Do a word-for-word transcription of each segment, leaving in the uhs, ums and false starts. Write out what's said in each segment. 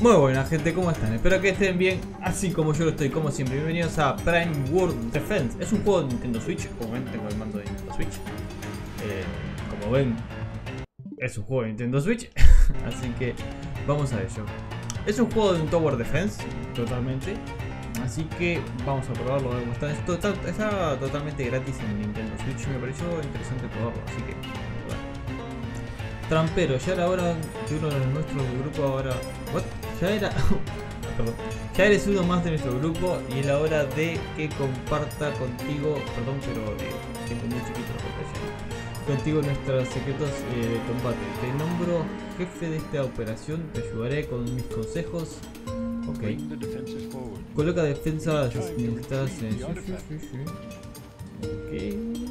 Muy buena gente, ¿cómo están? Espero que estén bien, así como yo lo estoy, como siempre. Bienvenidos a Prime World Defense. Es un juego de Nintendo Switch, como ven tengo el mando de Nintendo Switch. eh, Como ven, es un juego de Nintendo Switch. Así que vamos a ello. Es un juego de un Tower Defense, totalmente. Así que vamos a probarlo, a ver cómo está. Esto está, está totalmente gratis en Nintendo Switch. Me pareció interesante probarlo, así que bueno. Trampero, ya era hora que uno de nuestros del grupo ahora... ¿What? Ya era... Perdón. Ya eres uno más de nuestro grupo y es la hora de que comparta contigo... Perdón, pero eh, tengo muy chiquito la pantalla. Contigo nuestros secretos eh, de combate. Te nombro jefe de esta operación, te ayudaré con mis consejos. Ok. Coloca defensa mientras... Eh, sí, sí, sí, sí. Ok.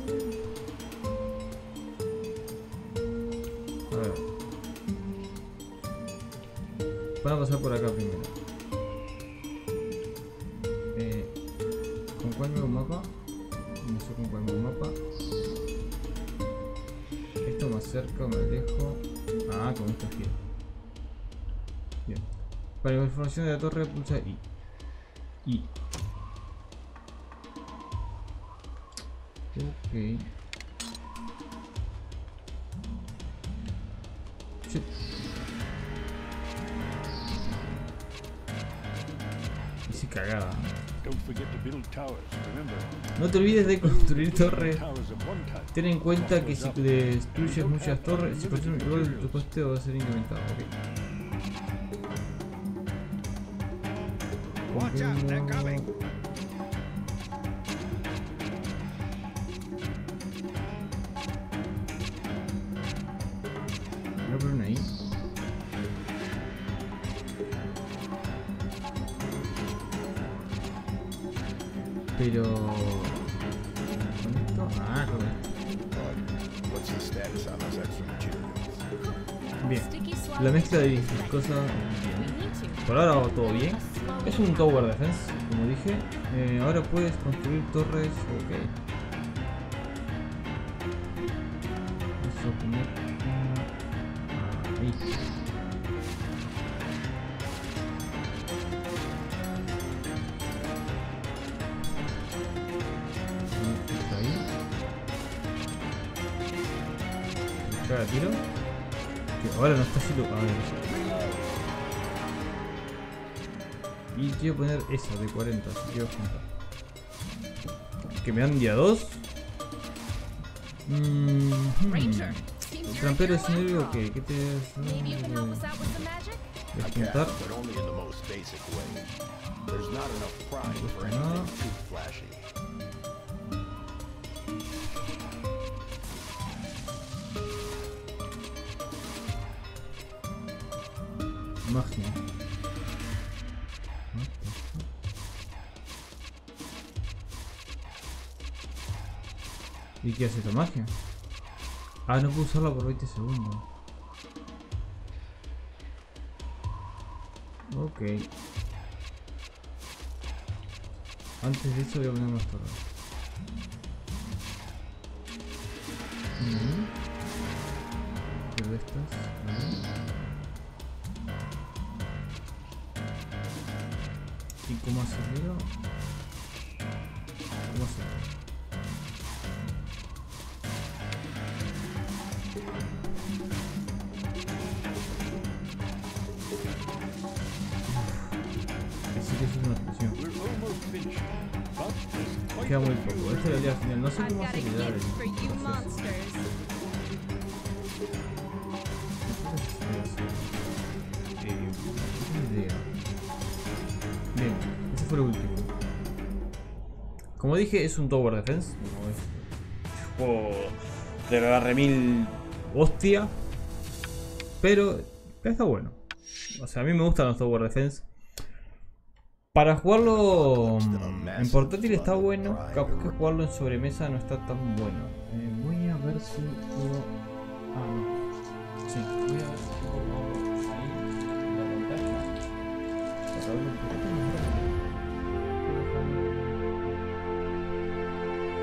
Van a pasar por acá primero. Eh, ¿Con cuál nuevo mapa? No sé con cuál nuevo mapa. Esto más cerca, me alejo. Ah, con esto giro. Bien. Para la información de la torre, pulsa I. I. Ok. Shit. Hice cagada. No te olvides de construir torres. Ten en cuenta que si destruyes muchas torres, si construyes igual tu costeo va a ser incrementado. Okay. Voy a poner una ahí. Pero... ¿con esto? Ah, con esto. Bien. La mezcla de cosas... Bien. Por ahora va todo bien. Es un Tower Defense, como dije. Eh, ahora puedes construir torres... Ok. Vamos a poner... Ahí. Cada tiro que ahora no está haciendo. A ver. Y quiero poner esa de cuarenta, así que voy a juntar. Que me dan día dos. Mm -hmm. El trampero es nervio que ¿qué te voy a juntar? No. Magia. ¿Y qué hace esta magia? Ah, no puedo usarla por veinte segundos. Ok. Antes de eso voy a poner más torres. Mm-hmm. ¿Qué de estas? ¿Vale? ¿Y cómo hacerlo? ¿Cómo hacerlo? Así que eso es una expresión. Queda muy poco. Esta es la idea final. No sé cómo se le da el proceso. Bien, ese fue lo último. Como dije, es un Tower Defense. No es un juego de la remil hostia. Pero está bueno. O sea, a mí me gustan los Tower Defense. Para jugarlo en portátil está bueno. Capaz que jugarlo en sobremesa no está tan bueno. Eh, voy a ver si puedo. Ah, no. Sí, voy a ver si puedo ahí en la pantalla. Para verlo un poquito más grande.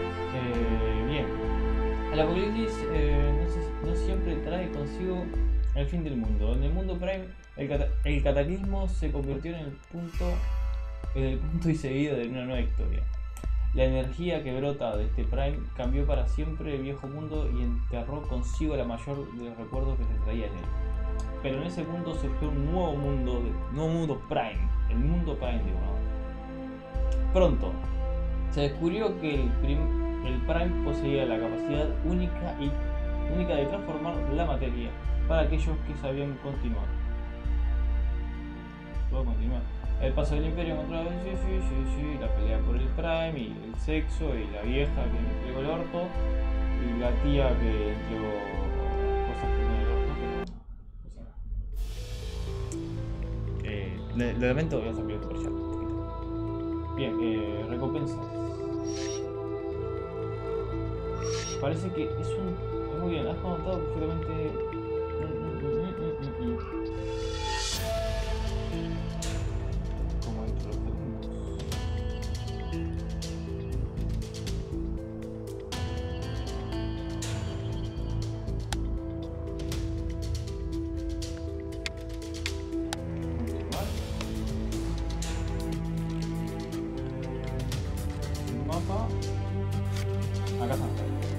Eh, bien. El Apocalipsis eh, no, se, no siempre trae consigo El fin del mundo. En el mundo Prime, el, cata el cataclismo se convirtió en el punto en el punto y seguido de una nueva historia. La energía que brota de este Prime cambió para siempre el viejo mundo y enterró consigo la mayor de los recuerdos que se traía en él. Pero en ese mundo surgió un nuevo mundo, un nuevo mundo Prime, el mundo Prime, digo, ¿no? Pronto se descubrió que el, prim el Prime poseía la capacidad única y única de transformar la materia para aquellos que sabían continuar. ¿Puedo continuar? El paso del Imperio contra el sí, sí, sí, sí, la pelea por el Prime y el sexo y la vieja que le entregó el orto y la tía que entregó cosas que no era el orto, pero no, o sea. Eh, le, le lamento, voy a salir por allá. Bien, eh, recompensas. Parece que es un... Es muy bien, has contado perfectamente... Como dentro de los puntos. Mapa. Acá está.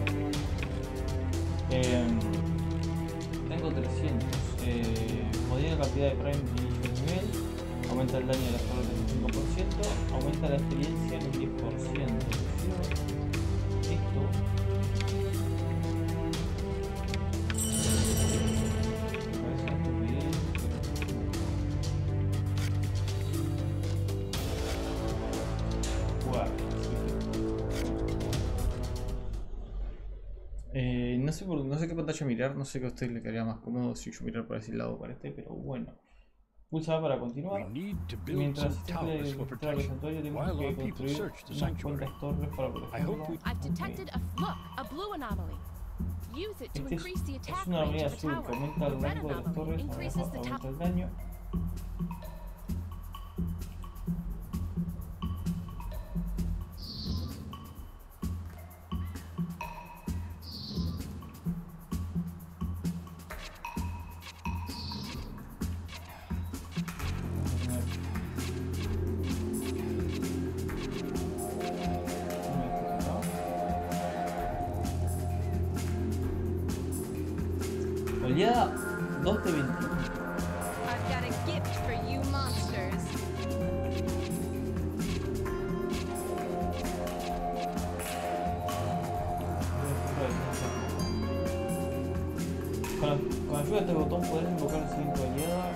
Eh, tengo trescientos. Eh, modera la cantidad de Prime de nivel. Aumenta el daño de las torres en un cinco por ciento. Aumenta la experiencia en un diez por ciento. Esto. Me parece muy bien. Jugar. Eh, no sé por, no sé qué pantalla mirar, no sé qué a usted le quedaría más cómodo si yo mirar por ese lado o para este, pero bueno. Pulsa para continuar. Mientras siempre registrar el santuario tenemos que construir unas cuantas torres para protegerlo. Okay. Este es, es una anomalía azul que aumenta el rango de las torres, aumenta el daño. Oleada dos de veintiuno. I've got a gift for you monsters. Con, con ayuda de este botón podrás invocar la siguiente oleada.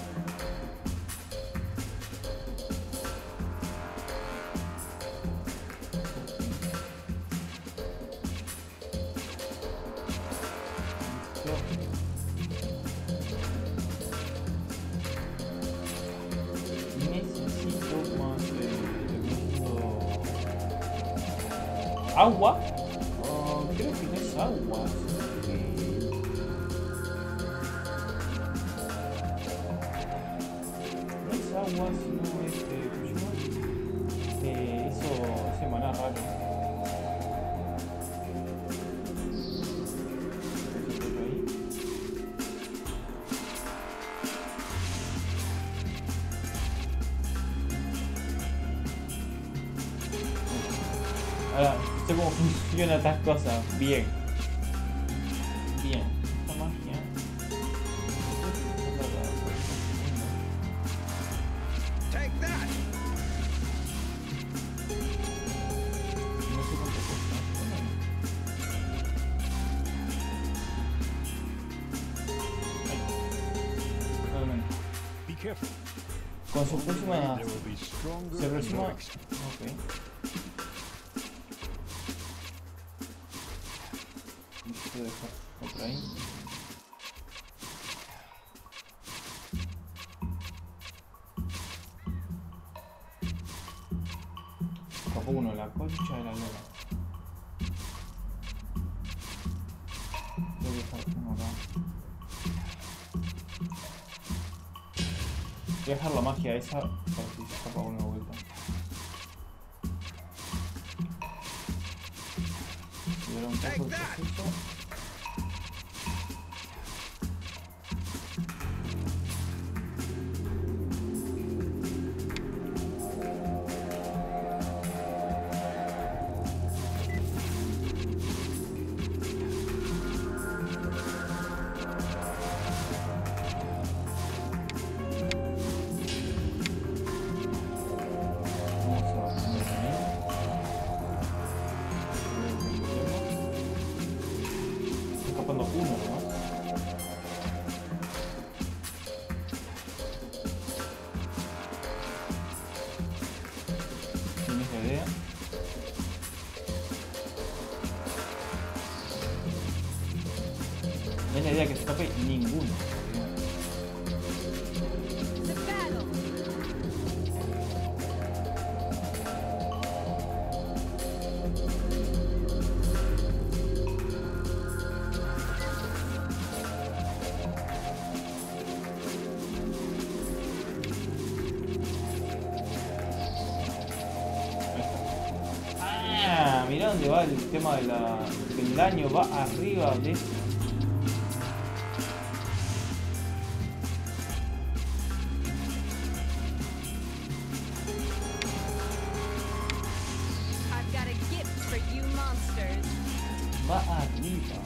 Necesito más eh, agua. Oh, creo que no es agua. No es agua, sino este. ¿Cómo se llama? Eh, eso, ese maná raro. Ahora, sé cómo funcionan estas cosas. Bien. Bien. Esta magia. Take that. No sé cuánto cuesta. Ahí. Realmente. Be careful. Con su próxima. There will be stronger Se and aproxima. more ex- Ok. Necesito dejar otra ahí. Escapó uno, la concha de la lora. Voy a dejar uno acá. Voy a dejar la magia esa para si se escapa uno de vuelta. Y ahora un poco de proceso. usando uno, ¿no? ¿Tienes la idea? No es la idea que se escape ninguno. The battle. Ah, mirá dónde va el tema de la, del daño, va arriba de eso. I've got a gift for you monsters. Va arriba.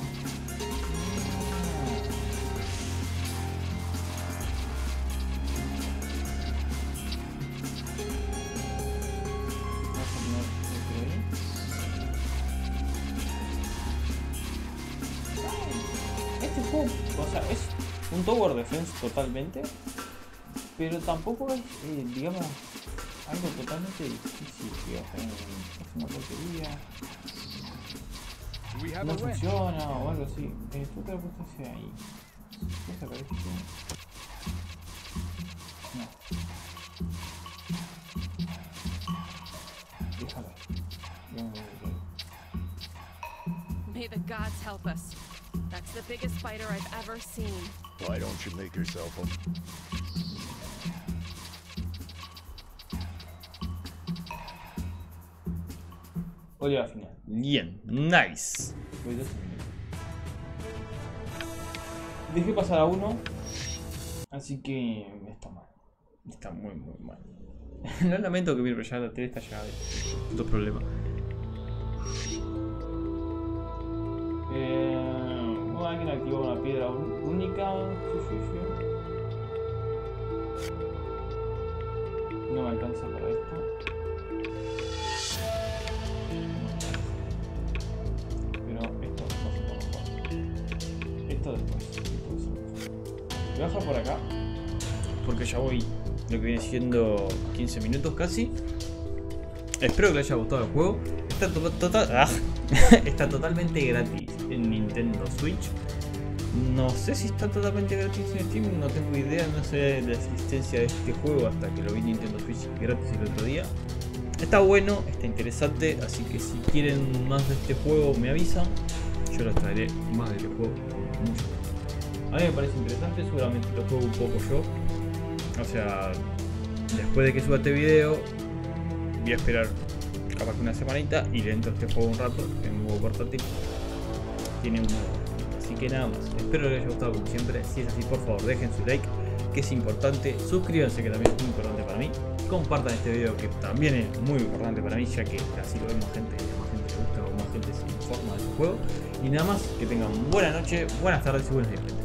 Este juego, o sea, es un tower defense totalmente, pero tampoco es, eh, digamos, algo totalmente difícil, tío. Es una porquería. Do we have No a win? funciona o algo así. Eh, ¿Tú te lo pusiste ahí? ¿Qué sacar esto? No. Déjalo. No, no, no. May the gods help us. That's the biggest spider I've ever seen. Why don't you make yourself a... Oleada final. Bien, nice. Voy dos minutos. Dejé pasar a uno, así que está mal. Está muy, muy mal. No lamento que mi pero ya la tele está llegada. Dos problemas. Eh, bueno, alguien activó una piedra única. Sí, sí, sí. No me alcanza para esto. Pero esto no se puede jugar. Esto después. Esto después. Voy a bajar por acá. Porque ya voy lo que viene siendo quince minutos casi. Espero que les haya gustado el juego. Está, to total, ah, está totalmente gratis en Nintendo Switch. No sé si está totalmente gratis en Steam, no tengo idea, no sé de la existencia de este juego hasta que lo vi en Nintendo Switch gratis el otro día. Está bueno, está interesante, así que si quieren más de este juego me avisan. Yo les traeré más de este juego con mucho gusto. A mí me parece interesante, seguramente lo juego un poco yo. O sea, después de que suba este video, voy a esperar capaz que una semanita y le entro a este juego un rato en un nuevo portátil. Tiene un nuevo. Así que nada más, espero que les haya gustado como siempre. Si es así, por favor dejen su like, que es importante. Suscríbanse, que también es muy importante para mí. Compartan este video, que también es muy importante para mí, ya que así lo ve más gente, más gente le gusta o más gente se informa de este juego. Y nada más, que tengan buena noche, buenas tardes y buenos días.